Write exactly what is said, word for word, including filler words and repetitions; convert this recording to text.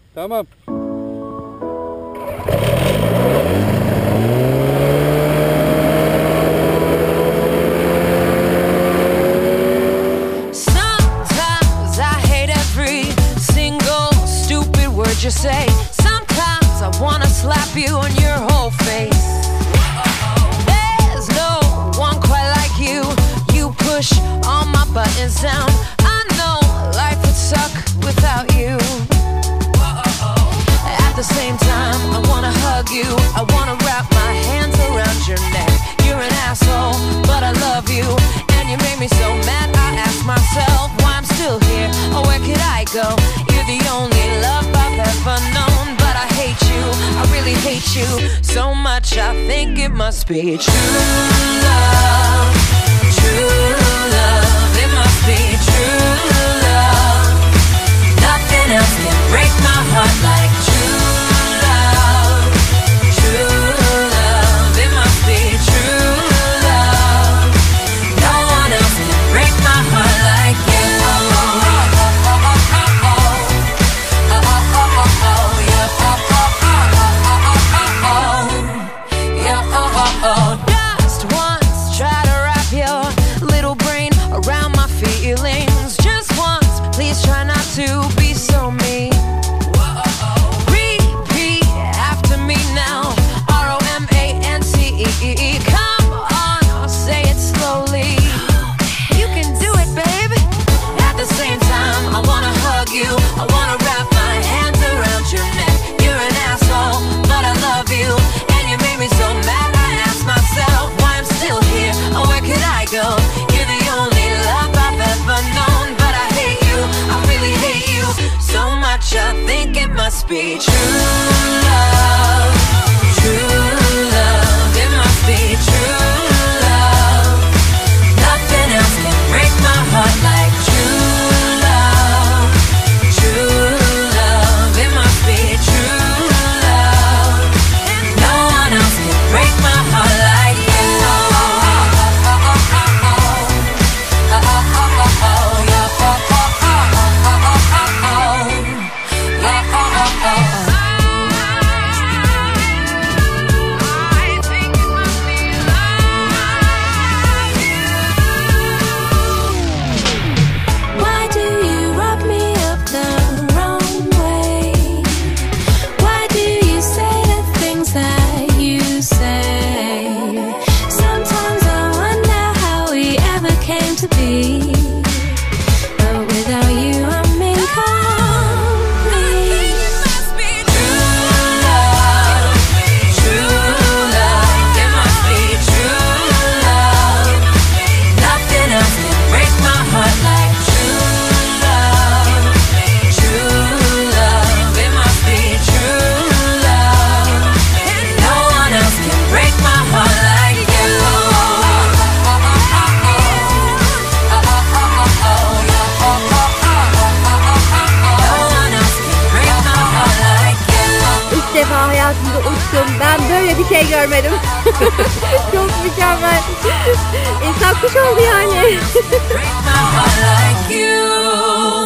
Tamam. You say sometimes I wanna slap you on your whole face. There's no one quite like you. You push all my buttons down. I know life would suck without you. At the same time, I wanna hug you. I wanna wrap my hands around your neck. You're an asshole, but I love you, and you made me so mad. I ask myself why I'm still here, or where could I go? You're the only love I've ever known, but I hate you, I really hate you so much. I think it must be true love, true love. It must be true love. Nothing else can break my heart like true love, true love. It must be true love. No one else can break my heart like you. Just once, try to wrap your little brain around my feelings. Just once, please try not to be so mean. Repeat after me now, R O M A N C E. Come on, say it slowly. You can do it, babe. At the same time, I wanna hug you, I wanna wrap my hands around your neck. You're an asshole, but I love you, and you made me so mad. Myself, why I'm still here, or where could I go? You're the only love I've ever known, but I hate you, I really hate you so much. I think it must be true love, true love. It must be true love. Nothing else can break my heart like true love, true love. It must be true love. No one else can break my heart like you. Why do you rub me up the wrong way? Why do you say the things that you say? Sometimes I wonder how we ever came to be, but without you I'm incomplete. It must be true love, true love. It must be true love. Nothing else can break my heart like true love, true love. It must be true love. No one else can break my heart like you. No one else can break my heart like you. İlk defa hayatımda uçtum. Ben böyle bir şey görmedim. Çok mükemmel. İnsan kuş oldu yani. Break my heart like you.